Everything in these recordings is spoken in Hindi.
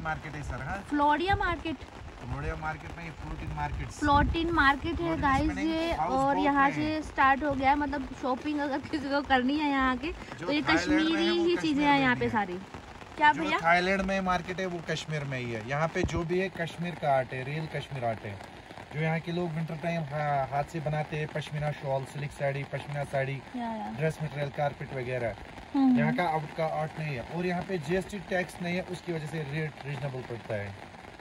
मार्केट है सर। हाँ, फ्लोरिया मार्केट। फ्लोरिया मार्केट नहीं, फ्लोटिन मार्केट। फ्लोटिन मार्केट है गाइस ये, और यहाँ से स्टार्ट हो गया। मतलब शॉपिंग अगर किसी को करनी है यहाँ के, तो ये कश्मीरी ही चीजें हैं यहाँ पे सारी। क्या भैया? थाईलैंड में मार्केट है वो कश्मीर में ही है। यहाँ पे जो भी है कश्मीर का आर्ट है, रियल कश्मीर आर्ट है। जो यहाँ के लोग विंटर टाइम हाथ से बनाते हैं, pashmina shawl, silk sari, pashmina sari, dress material, carpet वगैरह, यहाँ का आउट का आर्ट नहीं है। और यहाँ पे जीएसटी टैक्स नहीं है, उसकी वजह से रेट रीजनेबल पड़ता है।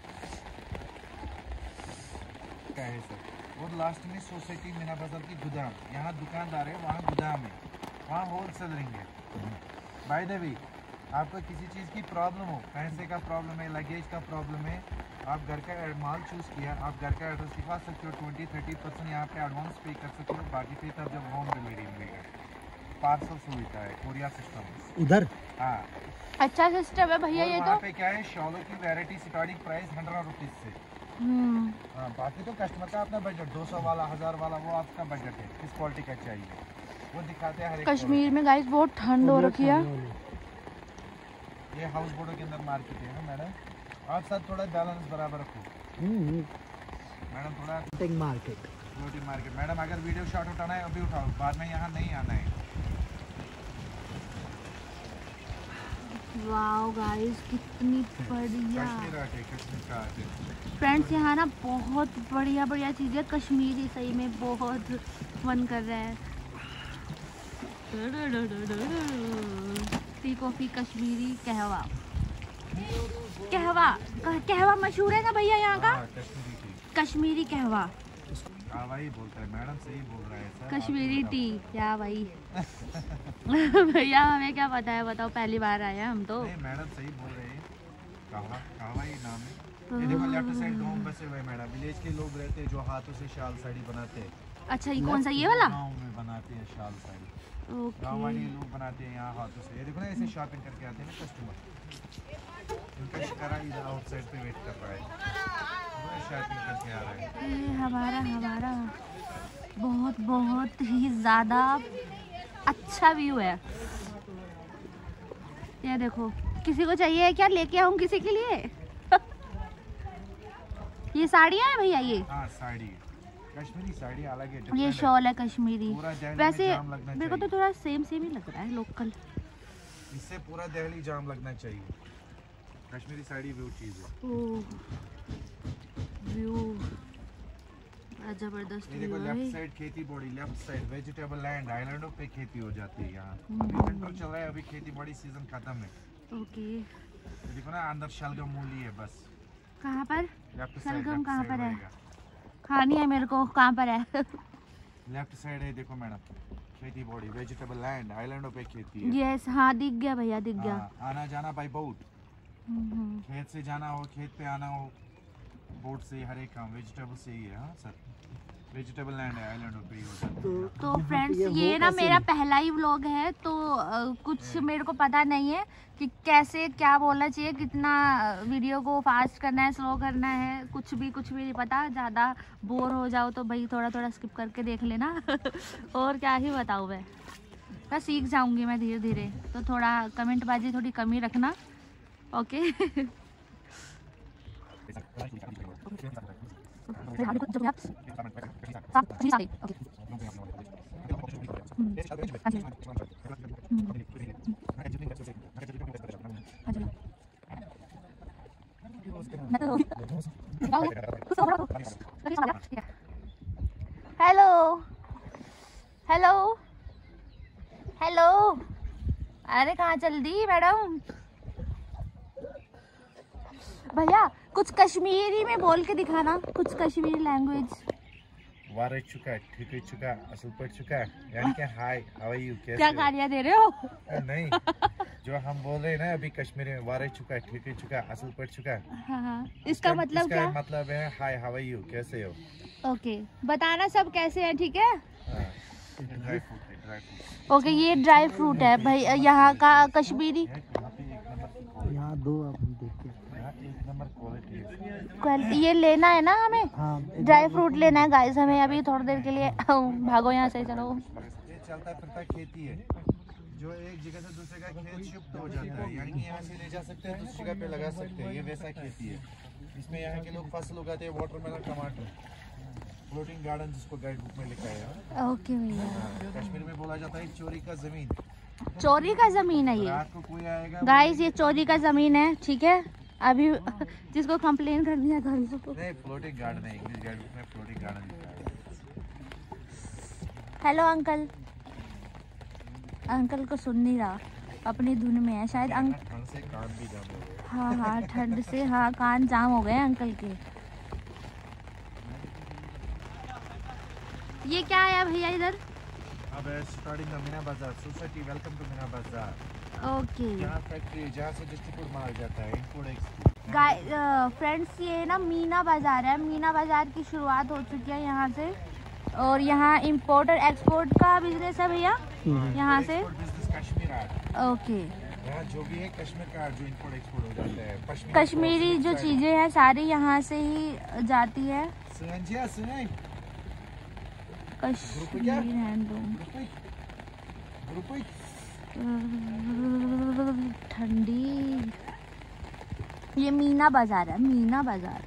क्या है सर? और लास्ट में सोसाइटी मीना बाजार की गोदाम, यहाँ दुकानदार है, वहाँ गोदाम है, वहाँ होलसेलरिंग है। बाय द वे, आपको किसी चीज़ की प्रॉब्लम हो, पैसे का प्रॉब्लम है, लगेज का प्रॉब्लम है, आप घर का माल चूज़ किया, आप घर का एड्रेस दिखा सकते हो, 20-30% यहाँ पे एडवांस पे कर सकते हो, बाकी पे तब जब होम डिलीवरी मिलेगा। पार्सल सुविधा है, कोरियर सिस्टम उधर। हाँ, अच्छा सिस्टम है भैया ये तो। यहाँ पे क्या है, शॉलों की वैरायटी स्टार्टिंग प्राइस 100 रुपीज़ से। हाँ, बाकी तो कस्टमर का अपना बजट, 200 वाला, 1000 वाला, वो आपका बजट है, किस क्वालिटी का चाहिए वो दिखाते हैं। कश्मीर में गाइस बहुत ठंड हो रखी है। ये हाउस बोटों के अंदर मार्केट है ना मैडम, आप साथ थोड़ा बैलेंस बराबर रखो मैडम, थोड़ा मार्केट, फ्लोटिंग मार्केट। मैडम अगर वीडियो शॉट उठाना है अभी उठाओ, बाद में यहाँ नहीं आना है। वाओ गाइस कितनी बढ़िया कश्मीर का फ्रेंड्स, यहाँ ना बहुत बढ़िया बढ़िया चीजें कश्मीरी, सही में बहुत मन कर रहा है। टी कॉफी कश्मीरी कहवा, कहवा कहवा मशहूर है ना भैया यहाँ का। कश्मीरी कहवा वही बोलता है मैडम, सही बोल रहा है सर। कश्मीरी टी क्या भाई? भैया हमें क्या पता है, बताओ, पहली बार आए हैं हम तो। नहीं मैडम सही बोल रहे हैं, कहवा ही नाम है। ये देखो लेफ्ट साइड गांव बसे हुए मैडम, विलेज के लोग रहते हैं जो हाथों से शाल साड़ी बनाते हैं। अच्छा, ये कौन सा, ये वाला? गाँव में बनाते हैं शाल साड़ी, गाँव वाले लोग बनाते हैं यहाँ हाथों से। ये देखो ना, ऐसे शॉपिंग करके आते हैं ना कस्टमर, उनका शिकारा इधर आउटसाइड पे वेट कर रहा है, शॉपिंग करके आ रहा है। ये हमारा बहुत ही ज़्यादा अच्छा व्यू है। ये देखो, किसी को चाहिए क्या, लेके आऊँ किसी के लिए? ये साड़ियाँ हैं भैया ये? हाँ साड़ी, कश्मीरी साड़ी अलग है। ये शॉल है कश्मीरी। वैसे मेरे को तो थोड़ा सेम ही लग रहा है, लोकल। इससे पूरा दिल्ली जाम लगना चाहिए। कश्मीरी साड़ी व्यू चीज है। व्यू जबरदस्त। ये देखो लेफ्ट साइड खेती body, left side vegetable land, आइलैंडों पे खेती हो जाती है यहाँ। विंटर चल रहा है, अभी खेती बॉडी सीजन खत्म है। ओके, देखो ना अंदर शलगम मूली है बस। कहाँ पर? शलगम कहाँ पर है? खानी है मेरे को, कहाँ पर है? लेफ्ट साइड है, देखो मैडम, खेती बॉडी, वेजिटेबल लैंड, आइलैंडों पे खेती है। यस, हाँ दिख गया भैया, दिख गया। आना जाना बाई बोट, खेत से जाना हो, खेत पे आना हो, बोट से, हर एक काम वेजिटेबल से ही है। हाँ सर, वेजिटेबल लैंड है, आइलैंडों पे ही हो जाता है। तो फ्रेंड्स, ये ना मेरा पहला ही व्लॉग है, तो कुछ मेरे को पता नहीं है कि कैसे क्या बोलना चाहिए, कितना वीडियो को फास्ट करना है, स्लो करना है, कुछ भी नहीं पता। ज़्यादा बोर हो जाओ तो भाई थोड़ा स्किप करके देख लेना। और क्या ही बताऊँ मैं सीख जाऊँगी मैं धीरे धीरे, तो थोड़ा कमेंट बाजी थोड़ी कम ही रखना। ओके। हेलो हेलो हेलो, अरे कहाँ चल दी मैडम? भैया कुछ कश्मीरी में बोल के दिखाना, कुछ कश्मीरी लैंग्वेज। वारे चुका, ठीक है चुका, असल पर चुका, यानी कि हाय, हाउ आर यू, कैसे क्या गालियाँ दे रहे हो? नहीं, जो हम बोल रहे हैं ना अभी कश्मीरी में, वारे चुका, ठीक है चुका, असल पर चुका। हाँ, इसका मतलब क्या? इसका मतलब है हाय, हाउ आर यू, कैसे हो। ओके, बताना सब कैसे हैं, ठीक है? ड्राई फ्रूट है, ड्राई फ्रूट। ओके, ये ड्राई फ्रूट है भाई यहाँ का कश्मीरी। यहाँ दो आप देखते हैं, एक नंबर क्वालिटी। ये लेना है ना हमें? हाँ, ड्राई फ्रूट लेना है गाइस हमें अभी थोड़ी देर के लिए। भागो यहाँ से, चलो। ये चलता फिरता खेती है, जो एक जगह से दूसरे का खेत शिफ्ट हो जाता है, यानी कि यहाँ से ले जा सकते हैं, दूसरी जगह पे लगा सकते हैं। ये वैसा खेती है। इसमें यहाँ के लोग फसल उगाते हैं, वाटरमेलन, टमाटर, फ्लोटिंग गार्डन जिसको गाइड बुक में लिखा है। ओके भैया, कश्मीर में बोला जाता है चोरी का जमीन। चोरी का जमीन है ये रात को कोई आएगा गाइस, ये चोरी का जमीन है, ठीक है। अभी जिसको कंप्लेन करनी है गाइस को। नहीं, फ्लोटिंग गार्डन है, इंग्लिश गाइड बुक में फ्लोटिंग गार्डन लिखा है। हेलो अंकल, अंकल को सुन नहीं रहा, अपनी धुन में है शायद। ठंड से कान भी जाम हो गए। हाँ हाँ, ठंड से हाँ कान जाम हो गए अंकल के। ये क्या है भैया इधर? अब स्टार्टिंग मीना बाजार सोसाइटी, वेलकम टू मीना बाजार। ओके यहाँ फैक्ट्री जहाँ से डिस्ट्रीब्यूट माल जाता है, इंपोर्ट एक्सपोर्ट। फ्रेंड्स, ये ना मीना बाजार है। मीना बाजार की शुरुआत हो चुकी है यहाँ से, और यहाँ इंपोर्ट और एक्सपोर्ट का बिजनेस है भैया यहाँ से। Business Kashmir art. ओके, यहाँ जो भी है कश्मीर का आर्ट जो इंपोर्ट एक्सपोर्ट हो जाता है, कश्मीरी जो चीजें हैं सारी यहाँ से ही जाती है। कश्मीर हैंडलूम। ठंडी। ये मीना बाजार है, मीना बाजार।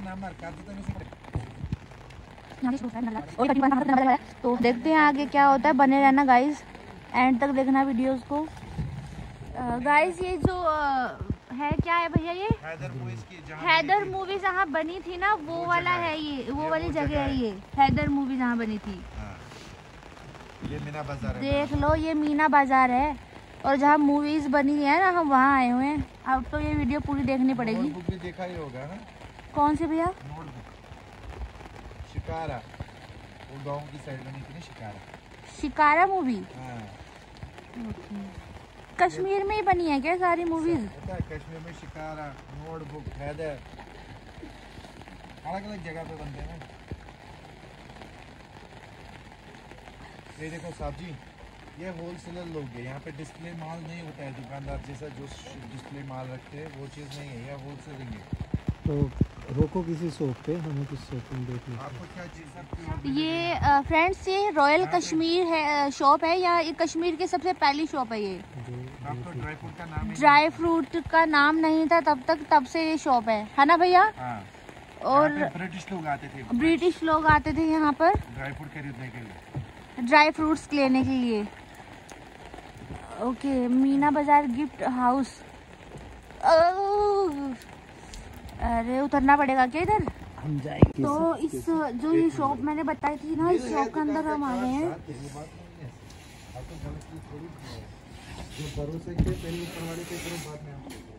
तो देखते हैं आगे क्या होता है, बने रहना गाइस, एंड तक देखना वीडियोस को। गाइस ये जो है क्या है भैया, ये हैदर मूवी जहाँ बनी थी ना, वो वाला है ये, वो वाली जगह है ये, हैदर मूवी जहाँ बनी थी। ये मीना बाजार है। देख लो, ये मीना बाजार है, और जहाँ मूवीज बनी है ना, हम वहाँ आए हुए हैं। अब तो ये वीडियो पूरी देखनी पड़ेगी। नोटबुक भी देखा ही होगा ना? कौन सी भैया? नोटबुक, शिकारा, वो गांव की साइड बनी थी ना, शिकारा। शिकारा मूवी हाँ। कश्मीर में ही बनी है क्या सारी मूवीज? पता है, कश्मीर में शिकारा, नोटबुक, हैदर, अलग अलग जगह पे बनते हैं ना। ये देखो साहब जी, ये होलसेलर लोग हैं। यहाँ पे डिस्प्ले माल नहीं होता है दुकानदार जैसा, जो डिस्प्ले माल रखते हैं वो चीज़ नहीं है, यह होलसेलिंग है। तो रोको किसी शॉप पे, हमें कुछ शॉपिंग देख लेते हैं। आपको क्या चीज़? ये फ्रेंड्स, ये रॉयल कश्मीर है, शॉप है, या ये कश्मीर की सबसे पहली शॉप है ये। आपको ड्राई फ्रूट का नाम ड्राई फ्रूट का नाम नहीं था तब तक, तब से ये शॉप है ना भैया? हाँ। और ब्रिटिश लोग आते थे, ब्रिटिश लोग आते थे यहाँ पर ड्राई फ्रूट खरीदने के लिए, ड्राई फ्रूट्स लेने के लिए। ओके, मीना बाजार गिफ्ट हाउस। अरे उतरना पड़ेगा क्या इधर? हम जाएंगे। तो इस जो ये शॉप मैंने बताई थी ना, इस शॉप के अंदर हम आए हैं। जो भरोसे के पहले ऊपर वाले के करो, बाद में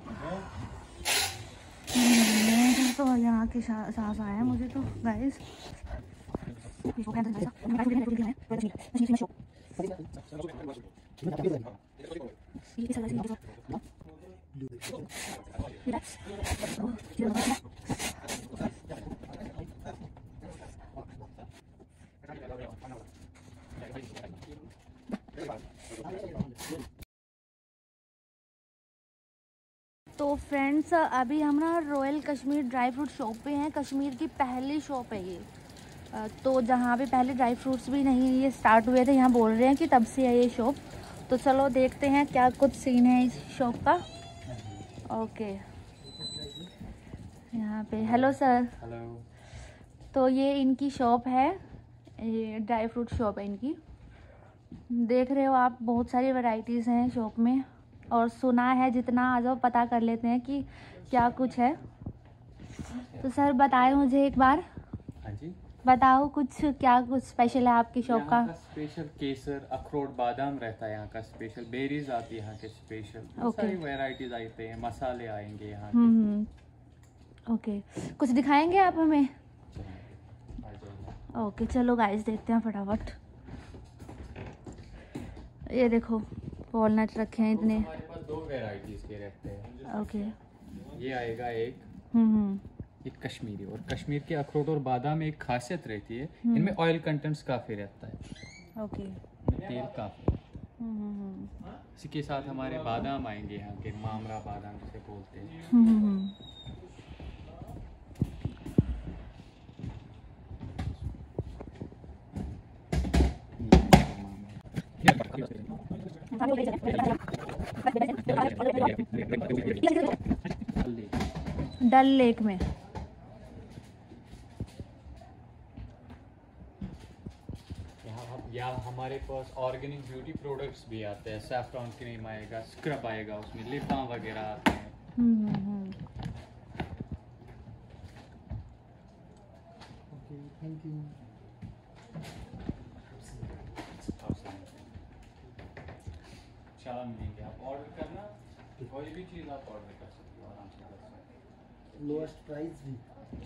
तो यहाँ के सांस आया मुझे तो गाइस। तो फ्रेंड्स, अभी हम ना royal Kashmir dry fruit shop पे हैं। कश्मीर की पहली शॉप है ये। तो जहाँ पे पहले ड्राई फ्रूट्स भी नहीं ये स्टार्ट हुए थे, यहाँ बोल रहे हैं कि तब से है ये शॉप। तो चलो देखते हैं क्या कुछ सीन है इस शॉप का। ओके, यहाँ पे हेलो सर। हेलो। तो ये इनकी शॉप है, ये ड्राई फ्रूट शॉप है इनकी। देख रहे हो आप, बहुत सारी वैरायटीज़ हैं शॉप में, और सुना है जितना, आ जाओ पता कर लेते हैं कि क्या कुछ है। तो सर बताएं मुझे एक बार। हाँ जी, बताओ कुछ, क्या कुछ स्पेशल है आपकी शॉप का? यहाँ का स्पेशल केसर, अखरोट, बादाम रहता है यहाँ का स्पेशल। बेरीज आती है यहाँ के स्पेशल। ओके। सारी वैरायटीज आते हैं, मसाले आएंगे यहाँ के। ओके, कुछ दिखाएंगे आप हमें? आ जाइए। ओके चलो गाइस, देखते हैं फटाफट। ये देखो वॉलनट रखे हैं इतने। हमारे पास दो वैरायटीज के रहते हैं। ओके। ये आएगा एक, हम्म। ये कश्मीरी। और कश्मीर के अखरोट और बादाम में एक खासियत रहती है, इनमें ऑयल कंटेंट्स काफी रहता है। ओके। इनमें तेल काफी है। इसी के साथ हमारे बादाम आएंगे यहाँ के, मामरा बादाम जिसे बोलते हैं। डल लेक में। यहाँ हमारे पास ऑर्गेनिक ब्यूटी प्रोडक्ट्स भी आते हैं। सैफ्रॉन क्रीम आएगा, स्क्रब आएगा, उसमें लिप बाम वगैरह आते हैं। Thank you. इंशाल्लाह मिलेंगे। आप ऑर्डर करना, कोई भी चीज़ आप ऑर्डर कर सकते हो आराम से कर सकते हो। लोएस्ट प्राइस भी।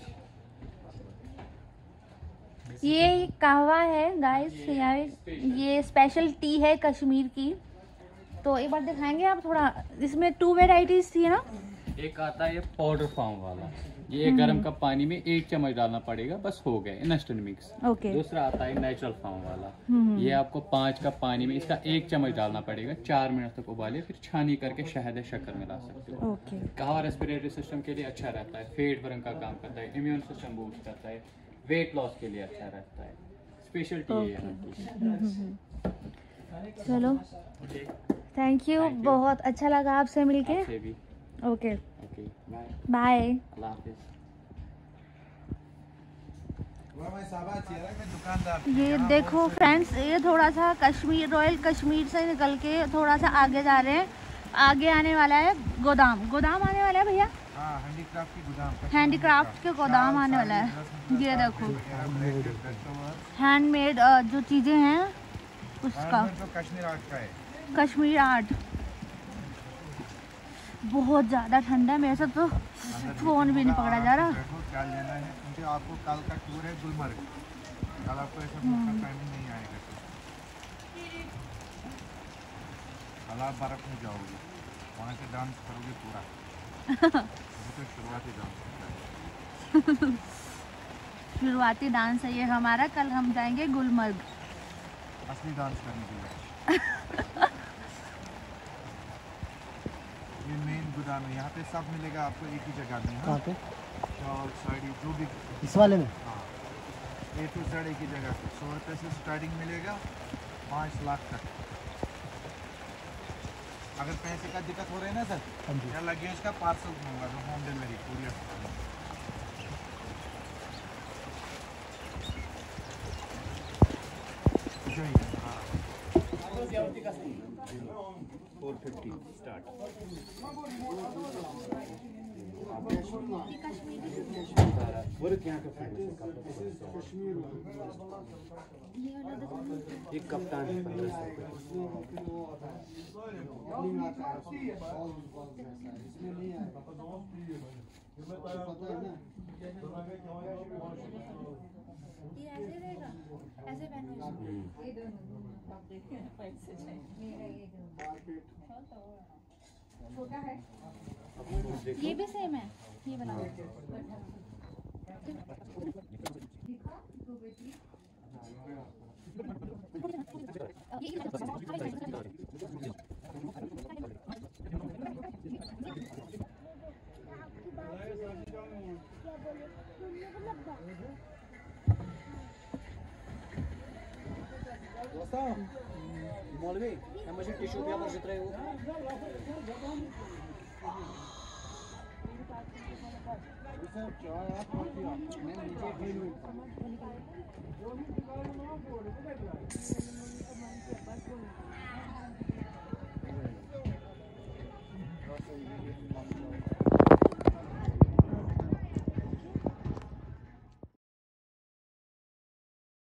ये कहवा है गाइस, ये स्पेशल टी है कश्मीर की। तो एक बार दिखाएंगे आप थोड़ा। इसमें 2 वेराइटीज थी ना। एक आता है पाउडर फॉर्म वाला, ये गर्म कप पानी में 1 चम्मच डालना पड़ेगा, बस हो गया इंस्टेंट मिक्स। ओके। दूसरा आता है नेचुरल फॉर्म वाला, ये आपको 5 कप पानी में इसका 1 चम्मच डालना पड़ेगा, 4 मिनट तक उबाले, फिर छानी करके शहद शक्कर मिला सकते हो। ओके। कहवा रेस्पिरेटरी सिस्टम के लिए अच्छा रहता है, पेट भरने का काम करता है, इम्यून सिस्टम बूस्ट करता है, वेट लॉस के लिए अच्छा रहता है। स्पेशल टी है यहाँ की। चलो थैंक यू, बहुत अच्छा लगा आपसे मिलके। आपसे भी। Okay okay, bye. बाय। अल्लाह हाफिज़। ये देखो फ्रेंड्स, ये थोड़ा सा कश्मीर, रॉयल कश्मीर से निकल के थोड़ा सा आगे जा रहे हैं। आगे आने वाला है गोदाम। गोदाम आने वाला है भैया, हैंडीक्राफ्ट की गोदाम, हैंडीक्राफ्ट के गोदाम आने वाला है। ये देखो हैंडमेड जो चीजें हैं उसका, कश्मीर आर्ट का है। कश्मीर आर्ट। बहुत ज़्यादा ठंडा है, मेरे से तो फ़ोन भी नहीं पकड़ा जा रहा। क्या लेना है, क्योंकि आपको कल का टूर है गुलमर्ग। कल आपको ऐसा टाइमिंग नहीं आएगा, कल आप बर्फ में जाओगे, वहाँ से डांस करोगे पूरा। अभी तो शुरुआती डांस है। शुरुआती डांस है ये हमारा। कल हम जाएंगे गुलमर्ग असली डांस करने के लिए। ये मेन गोदाम है, यहाँ पे सब मिलेगा आपको एक ही जगह में। कहाँ पे? शॉल, साड़ी, जो भी इस वाले में? हाँ, A to Z एक ही जगह पे। 100 रुपये से स्टार्टिंग मिलेगा 5 लाख तक। अगर पैसे का दिक्कत हो रहा है ना सर, या लगेज का पार्सल दूंगा, तो होम डिलीवरी पूरी। स्टार्ट। ये कप्तान 1500 ये भी सेम है, ये बना मौलवी मुझे टिश्यू पेपर जित रहे हो।